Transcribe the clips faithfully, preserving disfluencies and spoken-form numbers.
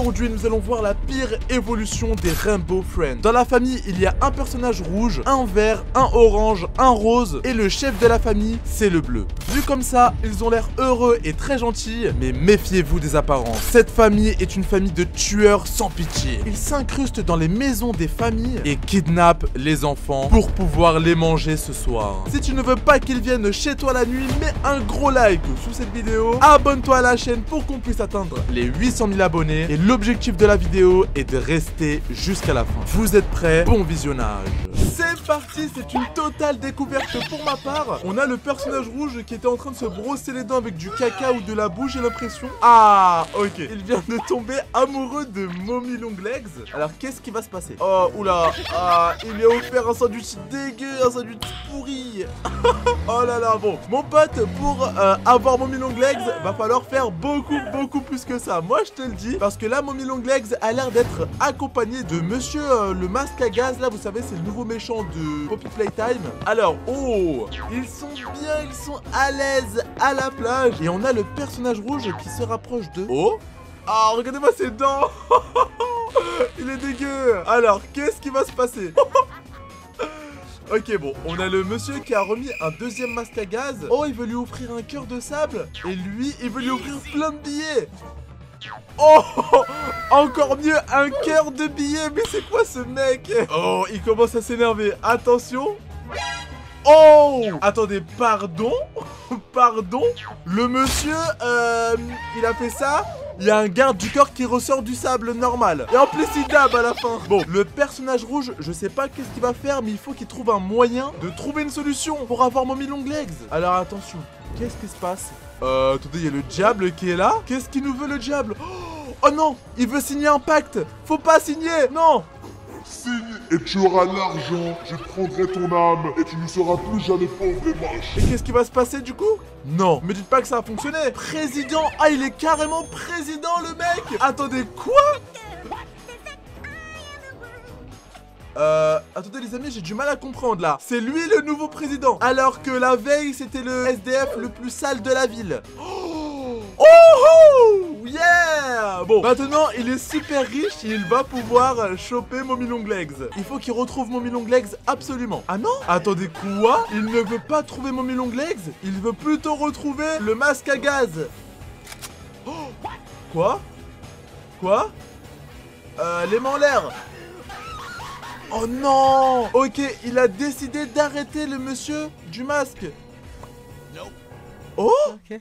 Aujourd'hui, nous allons voir la pire évolution des Rainbow Friends. Dans la famille, il y a un personnage rouge, un vert, un orange, un rose, et le chef de la famille, c'est le bleu. Vu comme ça, ils ont l'air heureux et très gentils, mais méfiez-vous des apparences. Cette famille est une famille de tueurs sans pitié. Ils s'incrustent dans les maisons des familles et kidnappent les enfants pour pouvoir les manger ce soir. Si tu ne veux pas qu'ils viennent chez toi la nuit, mets un gros like sous cette vidéo, abonne-toi à la chaîne pour qu'on puisse atteindre les huit cent mille abonnés, et l'objectif de la vidéo est de rester jusqu'à la fin. Vous êtes prêts? Bon visionnage. C'est parti, c'est une totale découverte pour ma part. On a le personnage rouge qui était en train de se brosser les dents avec du caca ou de la boue, j'ai l'impression. Ah, ok. Il vient de tomber amoureux de Mommy Longlegs. Alors, qu'est-ce qui va se passer? Oh, oula. Ah, il lui a offert un sandwich dégueu, un sandwich pourri. Oh là là, bon. Mon pote, pour euh, avoir Mommy Longlegs, va falloir faire beaucoup, beaucoup plus que ça. Moi, je te le dis, parce que là, Mommy Longlegs a l'air d'être accompagné de monsieur euh, le masque à gaz. Là, vous savez, c'est le nouveau méchant de Poppy Playtime. Alors, oh, ils sont bien, ils sont à l'aise à la plage. Et on a le personnage rouge qui se rapproche de... Oh, ah, regardez-moi ses dents. Il est dégueu. Alors, qu'est-ce qui va se passer? Ok, bon, on a le monsieur qui a remis un deuxième masque à gaz. Oh, il veut lui offrir un cœur de sable. Et lui, il veut lui offrir plein de billets. Oh, encore mieux, un cœur de billets. Mais c'est quoi ce mec? Oh, il commence à s'énerver. Attention. Oh, attendez, pardon. Pardon. Le monsieur, euh, il a fait ça. Il y a un garde du corps qui ressort du sable normal. Et en plus il dab à la fin. Bon, le personnage rouge, je sais pas qu'est-ce qu'il va faire, mais il faut qu'il trouve un moyen de trouver une solution pour avoir Mommy Longlegs. Alors attention, qu'est-ce qui se passe? Euh, attendez, il y a le diable qui est là. Qu'est-ce qu'il nous veut le diable? Oh non, il veut signer un pacte. Faut pas signer, non. Signe et tu auras l'argent, je prendrai ton âme et tu ne seras plus jamais pauvre et moche. Et qu'est-ce qui va se passer du coup? Non, me dites pas que ça a fonctionné. Président, ah il est carrément président le mec. Attendez, quoi? Euh, attendez les amis, j'ai du mal à comprendre là. C'est lui le nouveau président, alors que la veille c'était le S D F le plus sale de la ville. Oh, oh, oh yeah. Bon, maintenant il est super riche et il va pouvoir choper Mommy Longlegs. Il faut qu'il retrouve Mommy Longlegs absolument. Ah non? Attendez, quoi? Il ne veut pas trouver Mommy Longlegs? Il veut plutôt retrouver le masque à gaz. Oh, quoi? Quoi? Euh, les mains en l'air. Oh non! Ok, il a décidé d'arrêter le monsieur du masque. Oh! Ok.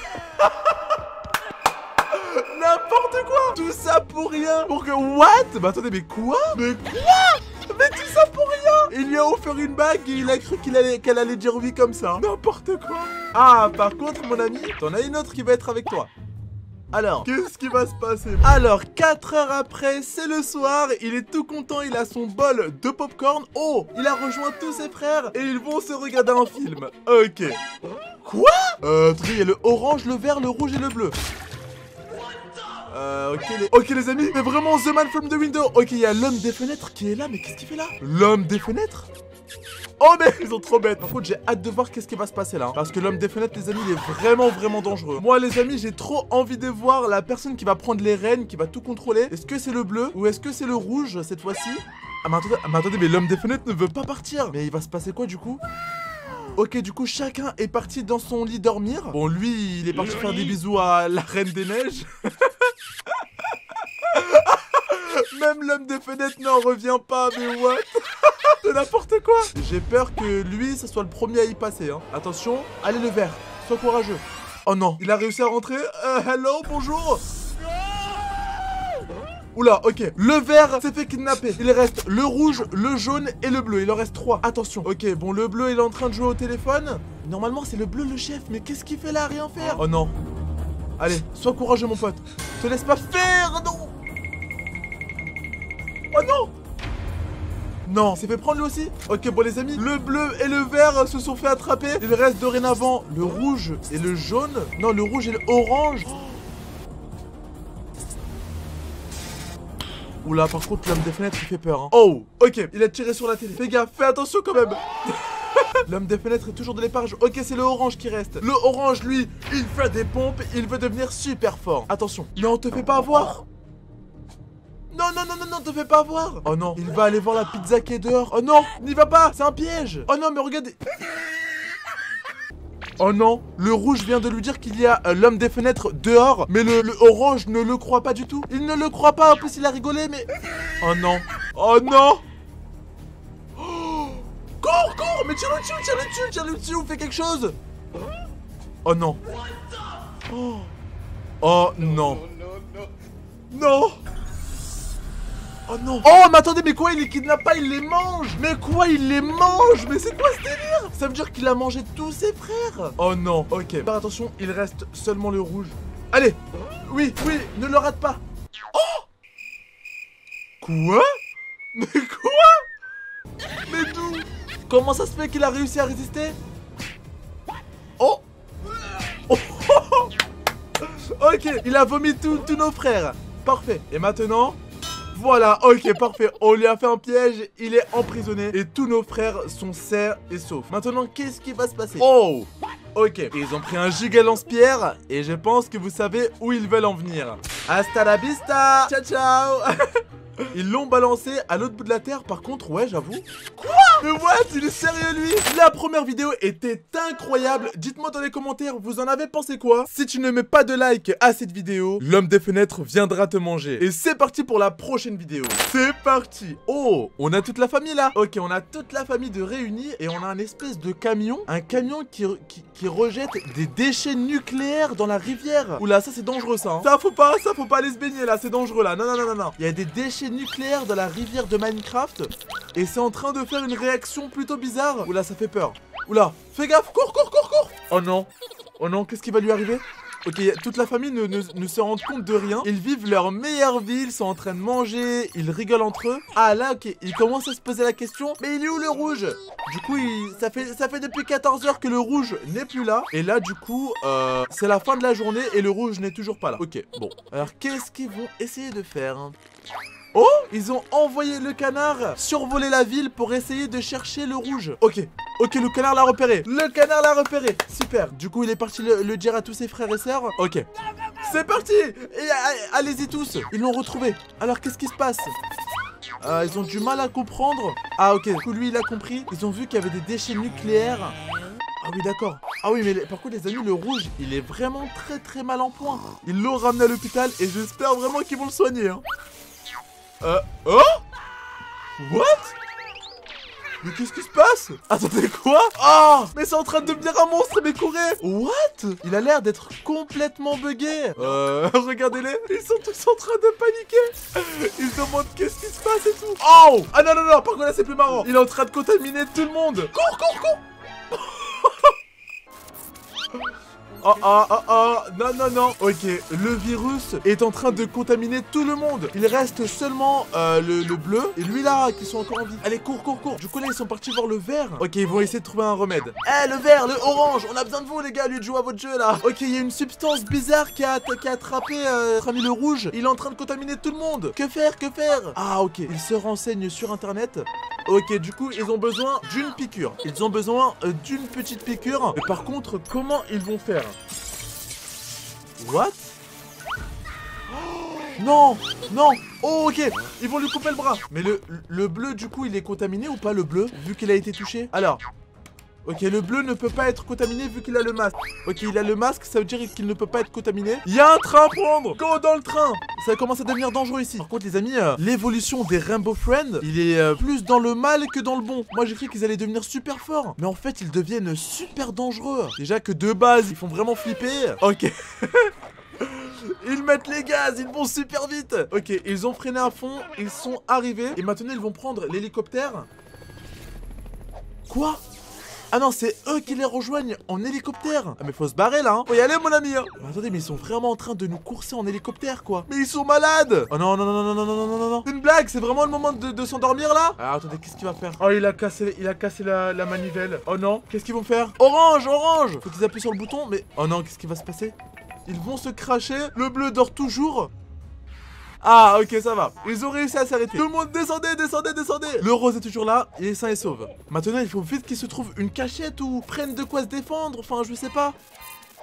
N'importe quoi! Tout ça pour rien! Pour que... What? Bah attendez, mais quoi? Mais quoi? Mais tout ça pour rien! Il lui a offert une bague et il a cru qu'il allait, qu'elle allait dire oui comme ça. N'importe quoi! Ah, par contre, mon ami, t'en as une autre qui va être avec toi. Alors, qu'est-ce qui va se passer? Alors, quatre heures après, c'est le soir. Il est tout content, il a son bol de popcorn. Oh, il a rejoint tous ses frères et ils vont se regarder un film. Ok. Quoi? Euh, attendez, il y a le orange, le vert, le rouge et le bleu. Euh, ok les... ok les amis, mais vraiment The Man from the Window. Ok, il y a l'homme des fenêtres qui est là, mais qu'est-ce qu'il fait là? L'homme des fenêtres? Oh mais ils sont trop bêtes. Par contre j'ai hâte de voir qu'est-ce qui va se passer là, hein. Parce que l'homme des fenêtres les amis il est vraiment vraiment dangereux. Moi les amis j'ai trop envie de voir la personne qui va prendre les rênes, qui va tout contrôler. Est-ce que c'est le bleu ou est-ce que c'est le rouge cette fois-ci? Ah mais attendez, ah, mais attendez, mais l'homme des fenêtres ne veut pas partir. Mais il va se passer quoi du coup? Ok, du coup chacun est parti dans son lit dormir. Bon lui il est parti faire des bisous à la reine des neiges. Même l'homme des fenêtres n'en revient pas, mais what? C'est n'importe quoi. J'ai peur que lui, ça soit le premier à y passer, hein. Attention, allez le vert, sois courageux. Oh non, il a réussi à rentrer. euh, Hello, bonjour. Oula, ok. Le vert s'est fait kidnapper. Il reste le rouge, le jaune et le bleu. Il en reste trois. Attention. Ok, bon, le bleu, il est en train de jouer au téléphone. Normalement, c'est le bleu le chef. Mais qu'est-ce qu'il fait là à rien faire? Oh non. Allez, sois courageux, mon pote. Te laisse pas faire, non. Oh non. Non, c'est fait prendre lui aussi. Ok, bon les amis, le bleu et le vert se sont fait attraper. Il reste dorénavant le rouge et le jaune. Non, le rouge et l'orange. Oula, par contre, l'homme des fenêtres, il fait peur, hein. Oh, ok, il a tiré sur la télé. Fais gaffe, fais attention quand même. L'homme des fenêtres est toujours de l'épargne. Ok, c'est le orange qui reste. Le orange, lui, il fait des pompes. Il veut devenir super fort. Attention, non, te fais pas avoir. Non, non, non, non, non, te fais pas voir. Oh non, il va aller voir la pizza qui est dehors. Oh non, n'y va pas, c'est un piège. Oh non, mais regardez. Oh non, le rouge vient de lui dire qu'il y a euh, l'homme des fenêtres dehors, mais le, le orange ne le croit pas du tout. Il ne le croit pas, en plus il a rigolé, mais... Oh non, oh non. Oh, cours, cours, mais tire-le dessus, tire-le dessus, tire-le dessus, ou fais quelque chose. Oh non. Oh, oh non. Non. Oh non. Oh mais attendez, mais quoi, il les kidnappe pas, il les mange. Mais quoi, il les mange. Mais c'est quoi ce délire? Ça veut dire qu'il a mangé tous ses frères. Oh non. Ok, faire attention, il reste seulement le rouge. Allez. Oui, oui, ne le rate pas. Oh. Quoi? Mais quoi? Mais d'où? Comment ça se fait qu'il a réussi à résister? Oh. Oh. Ok, il a vomi tous nos frères. Parfait. Et maintenant... Voilà, ok, parfait. On lui a fait un piège, il est emprisonné et tous nos frères sont sains et saufs. Maintenant, qu'est-ce qui va se passer? Oh, ok. Ils ont pris un giga lance-pierre et je pense que vous savez où ils veulent en venir. Hasta la vista. Ciao, ciao. Ils l'ont balancé à l'autre bout de la terre. Par contre, ouais, j'avoue. Quoi? Mais what? Il est sérieux, lui? La première vidéo était incroyable. Dites-moi dans les commentaires, vous en avez pensé quoi? Si tu ne mets pas de like à cette vidéo, l'homme des fenêtres viendra te manger. Et c'est parti pour la prochaine vidéo. C'est parti. Oh, on a toute la famille là. Ok, on a toute la famille de réunis et on a un espèce de camion. Un camion qui, qui, qui rejette des déchets nucléaires dans la rivière. Oula, ça c'est dangereux ça. Hein. Ça faut pas, ça faut pas aller se baigner là, c'est dangereux là. Non, non, non, non, non. Il y a des déchets nucléaire dans la rivière de Minecraft et c'est en train de faire une réaction plutôt bizarre. Oula, ça fait peur. Oula, fais gaffe, cours, cours, cours, cours. Oh non, oh non, qu'est-ce qui va lui arriver? Ok, toute la famille ne, ne, ne se rend compte de rien. Ils vivent leur meilleure vie, ils sont en train de manger, ils rigolent entre eux. Ah là, ok, ils commencent à se poser la question, mais il est où le rouge? Du coup, il, ça, fait, ça fait depuis quatorze heures que le rouge n'est plus là. Et là, du coup, euh, c'est la fin de la journée et le rouge n'est toujours pas là. Ok, bon. Alors, qu'est-ce qu'ils vont essayer de faire? Oh, ils ont envoyé le canard survoler la ville pour essayer de chercher le rouge. Ok, ok, le canard l'a repéré. Le canard l'a repéré, super. Du coup, il est parti le, le dire à tous ses frères et sœurs. Ok, c'est parti. Et allez-y tous, ils l'ont retrouvé. Alors, qu'est-ce qui se passe? euh, Ils ont du mal à comprendre. Ah ok, du coup, lui, il a compris. Ils ont vu qu'il y avait des déchets nucléaires. Ah oui, d'accord. Ah oui, mais les, par contre, les amis, le rouge, il est vraiment très très mal en point. Ils l'ont ramené à l'hôpital et j'espère vraiment qu'ils vont le soigner, hein. Euh... Oh? What? Mais qu'est-ce qui se passe? Attendez, quoi? Ah! Mais c'est en train de devenir un monstre, mais courez! What? Il a l'air d'être complètement bugué. Euh... Regardez-les. Ils sont tous en train de paniquer. Ils se demandent qu'est-ce qui se passe et tout. Oh! Ah non, non, non, par contre, là, c'est plus marrant. Il est en train de contaminer tout le monde. Cours, cours, cours! Oh oh oh oh, non non non. Ok, le virus est en train de contaminer tout le monde. Il reste seulement euh, le, le bleu et lui là qui sont encore en vie. Allez, cours, cours, cours. Du coup là ils sont partis voir le vert. Ok, ils vont essayer de trouver un remède. Eh hey, le vert, le orange, on a besoin de vous les gars, lui de jouer à votre jeu là. Ok, il y a une substance bizarre qui a, qui a attrapé euh, notre ami le rouge. Il est en train de contaminer tout le monde. Que faire, que faire? Ah ok, ils se renseignent sur internet. Ok, du coup ils ont besoin d'une piqûre. Ils ont besoin euh, d'une petite piqûre. Mais par contre, comment ils vont faire? What? Oh, non, non. Oh ok, ils vont lui couper le bras. Mais le, le bleu du coup il est contaminé ou pas le bleu? Vu qu'il a été touché. Alors, ok, le bleu ne peut pas être contaminé vu qu'il a le masque. Ok, il a le masque, ça veut dire qu'il ne peut pas être contaminé. Il y a un train à prendre. Go dans le train. Ça commence à devenir dangereux ici. Par contre les amis, euh, l'évolution des Rainbow Friends, il est euh, plus dans le mal que dans le bon. Moi j'ai cru qu'ils allaient devenir super forts, mais en fait ils deviennent super dangereux. Déjà que de base ils font vraiment flipper. Ok. Ils mettent les gaz, ils vont super vite. Ok, ils ont freiné à fond, ils sont arrivés. Et maintenant ils vont prendre l'hélicoptère. Quoi? Ah non, c'est eux qui les rejoignent en hélicoptère. Ah mais faut se barrer là, hein. Faut y aller mon ami, hein. Mais attendez, mais ils sont vraiment en train de nous courser en hélicoptère quoi. Mais ils sont malades. Oh non, non, non, non, non, non, non, non, non, non. C'est une blague, c'est vraiment le moment de, de s'endormir là. Alors attendez, qu'est-ce qu'il va faire? Oh, il a cassé, il a cassé la, la manivelle. Oh non, qu'est-ce qu'ils vont faire? Orange, orange. Faut qu'ils appuient sur le bouton, mais... Oh non, qu'est-ce qui va se passer? Ils vont se cracher. Le bleu dort toujours. Ah ok, ça va, ils ont réussi à s'arrêter. Tout le monde descendez, descendez, descendez. Le rose est toujours là, il est sain et sauve. Maintenant il faut vite qu'il se trouve une cachette ou prenne de quoi se défendre. Enfin je sais pas.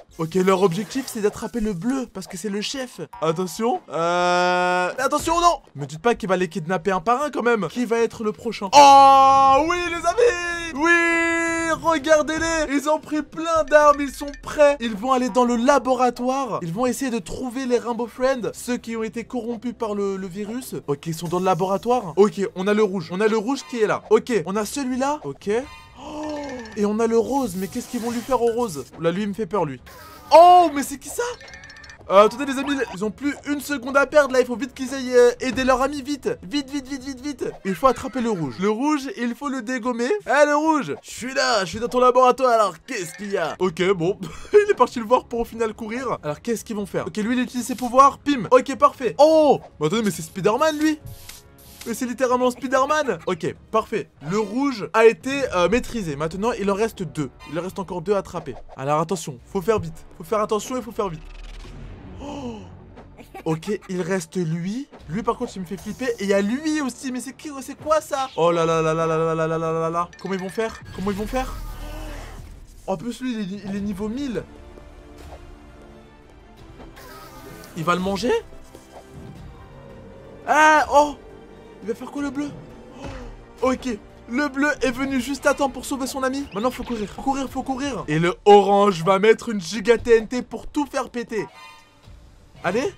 Ok, leur objectif c'est d'attraper le bleu parce que c'est le chef. Attention. Euh... Attention, non. Me dites pas qu'il va les kidnapper un par un quand même. Qui va être le prochain? Oh oui les amis. Oui, regardez-les. Ils ont pris plein d'armes, ils sont prêts. Ils vont aller dans le laboratoire. Ils vont essayer de trouver les Rainbow Friends, ceux qui ont été corrompus par le, le virus. Ok, ils sont dans le laboratoire. Ok, on a le rouge. On a le rouge qui est là. Ok, on a celui-là. Ok. Oh, et on a le rose. Mais qu'est-ce qu'ils vont lui faire au rose? Là, lui, il me fait peur, lui. Oh, mais c'est qui ça? Euh, attendez les amis, ils ont plus une seconde à perdre là, il faut vite qu'ils aillent euh, aider leur ami, vite. Vite, vite, vite, vite, vite. Il faut attraper le rouge. Le rouge, il faut le dégommer. Eh le rouge, je suis là, je suis dans ton laboratoire, alors qu'est-ce qu'il y a? Ok, bon, il est parti le voir pour au final courir. Alors qu'est-ce qu'ils vont faire? Ok, lui il utilise ses pouvoirs, pim. Ok, parfait. Oh, mais attendez, mais c'est Spider-Man lui. Mais c'est littéralement Spider-Man. Ok, parfait. Le rouge a été euh, maîtrisé. Maintenant, il en reste deux. Il en reste encore deux à attraper. Alors attention, faut faire vite. Faut faire attention et faut faire vite. Oh. Ok, il reste lui. Lui par contre il me fait flipper. Et il y a lui aussi. Mais c'est qui? C'est quoi ça? Oh là là là là là là là là là là là. Comment ils vont faire? Comment ils vont faire? En plus lui il est, il est niveau mille. Il va le manger? Ah oh. Il va faire quoi le bleu? Oh. Ok. Le bleu est venu juste à temps pour sauver son ami. Maintenant faut courir. Faut courir, faut courir. Et le orange va mettre une giga T N T pour tout faire péter. Allez.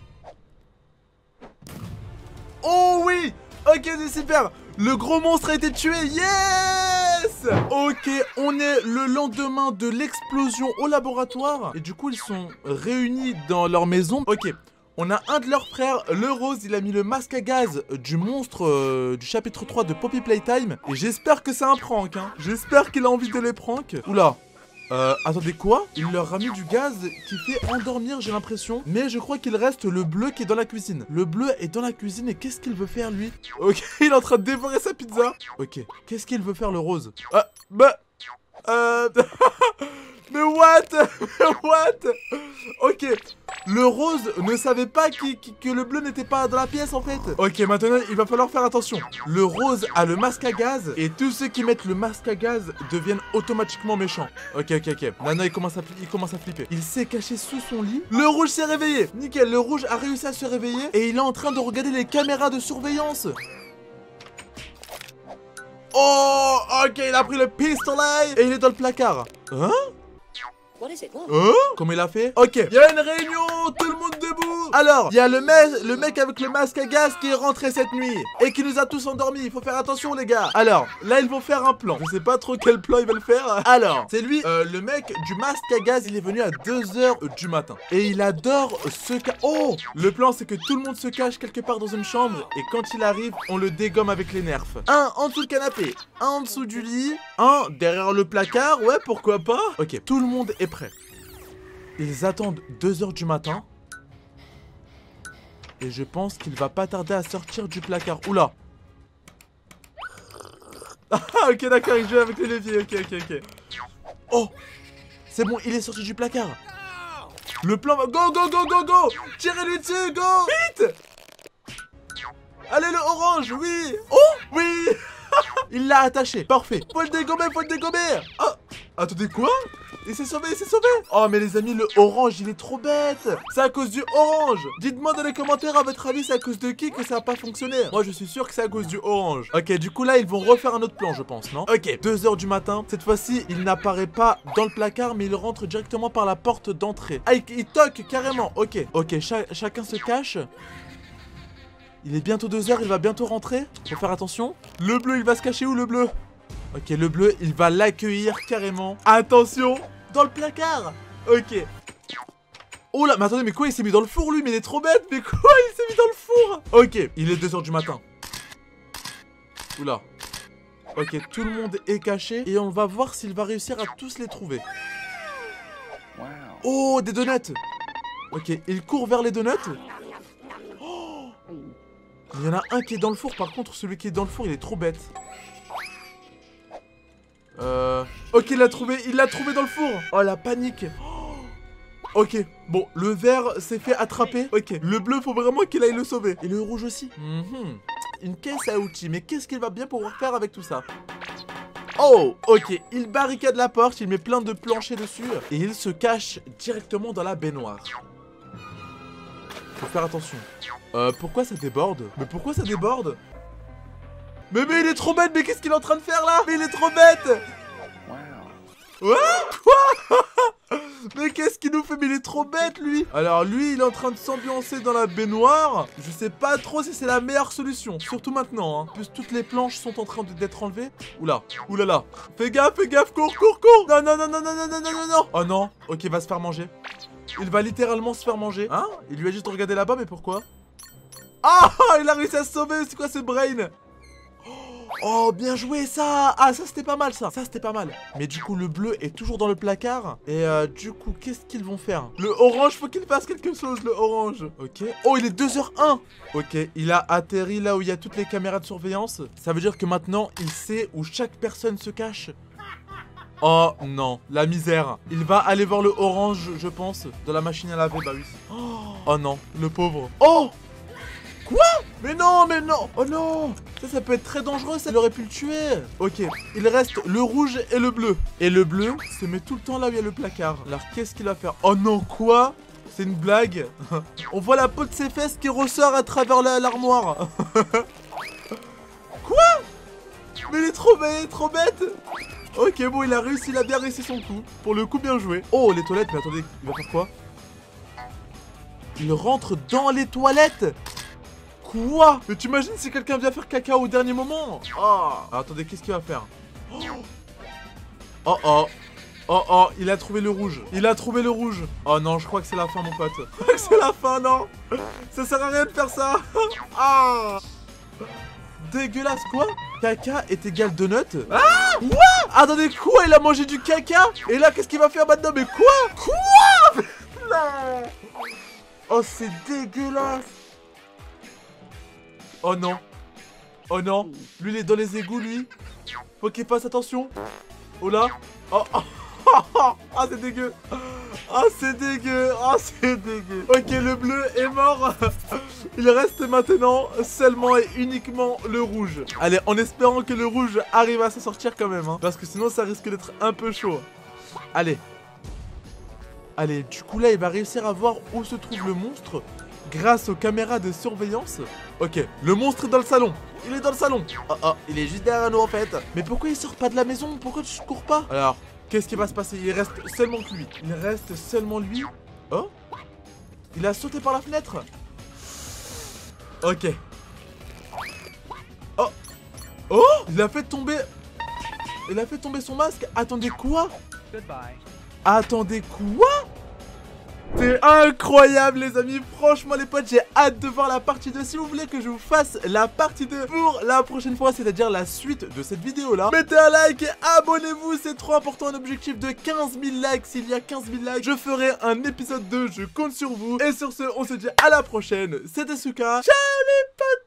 Oh oui. Ok, c'est super. Le gros monstre a été tué. Yes. Ok, on est le lendemain de l'explosion au laboratoire. Et du coup, ils sont réunis dans leur maison. Ok. On a un de leurs frères, le rose, il a mis le masque à gaz du monstre euh, du chapitre trois de Poppy Playtime. Et j'espère que c'est un prank, hein. J'espère qu'il a envie de les prank. Oula. Euh, attendez quoi? Il leur a mis du gaz qui fait endormir, j'ai l'impression. Mais je crois qu'il reste le bleu qui est dans la cuisine. Le bleu est dans la cuisine et qu'est-ce qu'il veut faire lui? Ok, il est en train de dévorer sa pizza. Ok, qu'est-ce qu'il veut faire le rose? Ah, bah... Euh... Mais what? What? Ok. Le rose ne savait pas qui, qui, que le bleu n'était pas dans la pièce en fait. Ok, maintenant il va falloir faire attention. Le rose a le masque à gaz et tous ceux qui mettent le masque à gaz deviennent automatiquement méchants. Ok, ok, ok. Nana il commence à, il commence à flipper. Il s'est caché sous son lit. Le rouge s'est réveillé. Nickel, le rouge a réussi à se réveiller et il est en train de regarder les caméras de surveillance. Oh, ok, il a pris le pistolet et il est dans le placard. Hein? Hein? Comment il a fait? Ok, il y a une réunion, tout le monde debout. Alors, il y a le, me le mec avec le masque à gaz qui est rentré cette nuit et qui nous a tous endormis. Il faut faire attention les gars. Alors, là ils vont faire un plan. Je sais pas trop quel plan ils veulent faire. Alors, c'est lui, euh, le mec du masque à gaz. Il est venu à deux heures du matin et il adore se cacher. Oh, le plan c'est que tout le monde se cache quelque part dans une chambre et quand il arrive, on le dégomme avec les nerfs. Un en dessous du canapé, un en dessous du lit, un derrière le placard. Ouais, pourquoi pas. Ok, tout le monde est prêt. Ils attendent deux heures du matin. Et je pense qu'il va pas tarder à sortir du placard. Oula. Ah ok d'accord, il joue avec les leviers. Ok ok ok. Oh. C'est bon, il est sorti du placard. Le plan va... Go go go go go. Tirez-lui dessus, go. Vite. Allez le orange, oui. Oh oui. Il l'a attaché, parfait. Faut le dégommer, faut le dégommer. Oh. Attendez quoi? Il s'est sauvé, il s'est sauvé. Oh mais les amis, le orange il est trop bête. C'est à cause du orange. Dites-moi dans les commentaires à votre avis c'est à cause de qui que ça a pas fonctionné. Moi je suis sûr que c'est à cause du orange. Ok, du coup là ils vont refaire un autre plan je pense, non? Ok, deux heures du matin. Cette fois-ci il n'apparaît pas dans le placard mais il rentre directement par la porte d'entrée. Ah il, il toque carrément. Ok, ok, cha chacun se cache. Il est bientôt deux heures, il va bientôt rentrer. Faut faire attention. Le bleu il va se cacher où le bleu? Ok, le bleu, il va l'accueillir carrément. Attention, dans le placard. Ok. Oh là, mais attendez, mais quoi, il s'est mis dans le four, lui? Mais il est trop bête, mais quoi, il s'est mis dans le four? Ok, il est deux heures du matin. Oula. Ok, tout le monde est caché. Et on va voir s'il va réussir à tous les trouver. Oh, des donuts. Ok, il court vers les donuts. Oh, il y en a un qui est dans le four, par contre, celui qui est dans le four, il est trop bête. Euh... Ok, il l'a trouvé, il l'a trouvé dans le four. Oh, la panique. Oh. Ok, bon, le vert s'est fait attraper. Ok, le bleu, faut vraiment qu'il aille le sauver. Et le rouge aussi. Mm-hmm. Une caisse à outils, mais qu'est-ce qu'il va bien pouvoir faire avec tout ça? Oh, ok, il barricade la porte, il met plein de planchers dessus et il se cache directement dans la baignoire. Faut faire attention. Euh, pourquoi ça déborde? Mais pourquoi ça déborde? Mais mais il est trop bête, mais qu'est-ce qu'il est en train de faire là? Mais il est trop bête. Ouais. Quoi? Mais qu'est-ce qu'il nous fait? Mais il est trop bête lui. Alors lui il est en train de s'ambiancer dans la baignoire. Je sais pas trop si c'est la meilleure solution. Surtout maintenant hein. En plus toutes les planches sont en train d'être enlevées. Oula, oulala. Fais gaffe, fais gaffe, cours, cours, cours. Non, non, non, non, non, non, non, non, non. Oh non, ok, il va se faire manger. Il va littéralement se faire manger. Hein? Il lui a juste regardé là-bas, mais pourquoi? Ah, il a réussi à se sauver. C'est quoi ce brain? Oh, bien joué ça. Ah, ça c'était pas mal ça. Ça c'était pas mal. Mais du coup le bleu est toujours dans le placard. Et euh, du coup qu'est-ce qu'ils vont faire? Le orange, faut qu'il fasse quelque chose, le orange. Ok. Oh, il est deux heures un. Ok, il a atterri là où il y a toutes les caméras de surveillance. Ça veut dire que maintenant il sait où chaque personne se cache. Oh non, la misère. Il va aller voir le orange, je pense, dans la machine à laver. Bah oui. Oh non, le pauvre. Oh! Quoi? Mais non, mais non. Oh non. Ça, ça peut être très dangereux, ça aurait pu le tuer. Ok, il reste le rouge et le bleu. Et le bleu se met tout le temps là où il y a le placard. Alors, qu'est-ce qu'il va faire? Oh non, quoi? C'est une blague. On voit la peau de ses fesses qui ressort à travers l'armoire. Quoi? Mais il est trop bête, il est trop bête. Ok, bon, il a réussi, il a bien réussi son coup. Pour le coup, bien joué. Oh, les toilettes, mais attendez, il va faire quoi? Il rentre dans les toilettes. Quoi? Mais tu imagines si quelqu'un vient faire caca au dernier moment? Oh. Alors, attendez, qu'est-ce qu'il va faire? Oh oh oh. Oh oh, il a trouvé le rouge. Il a trouvé le rouge. Oh non, je crois que c'est la fin, mon pote. C'est la fin, non. Ça sert à rien de faire ça. Ah. Dégueulasse, quoi? Caca est égal donut. Ah. Quoi? Attendez, quoi? Il a mangé du caca? Et là, qu'est-ce qu'il va faire maintenant? Mais quoi? Quoi? Non. Oh, c'est dégueulasse. Oh non. Oh non. Lui, il est dans les égouts, lui. Faut qu'il fasse attention. Oh là. Oh, oh. Ah, c'est dégueu. Ah, c'est dégueu. Ah, c'est dégueu. Ok, le bleu est mort. Il reste maintenant seulement et uniquement le rouge. Allez, en espérant que le rouge arrive à s'en sortir quand même. Hein, parce que sinon, ça risque d'être un peu chaud. Allez. Allez, du coup, là, il va réussir à voir où se trouve le monstre. Grâce aux caméras de surveillance. Ok, le monstre est dans le salon. Il est dans le salon. Oh oh, il est juste derrière nous en fait. Mais pourquoi il sort pas de la maison? Pourquoi tu cours pas? Alors, qu'est-ce qui va se passer? Il reste seulement que lui. Il reste seulement lui. Oh, il a sauté par la fenêtre. Ok. Oh. Oh, il a fait tomber. Il a fait tomber son masque. Attendez, quoi? Goodbye. Attendez, quoi? C'est incroyable les amis, franchement les potes, j'ai hâte de voir la partie deux. Si vous voulez que je vous fasse la partie deux pour la prochaine fois, c'est-à-dire la suite de cette vidéo là, mettez un like et abonnez-vous, c'est trop important. Un objectif de quinze mille likes, s'il y a quinze mille likes, je ferai un épisode deux, je compte sur vous. Et sur ce, on se dit à la prochaine, c'était Souka, ciao les potes.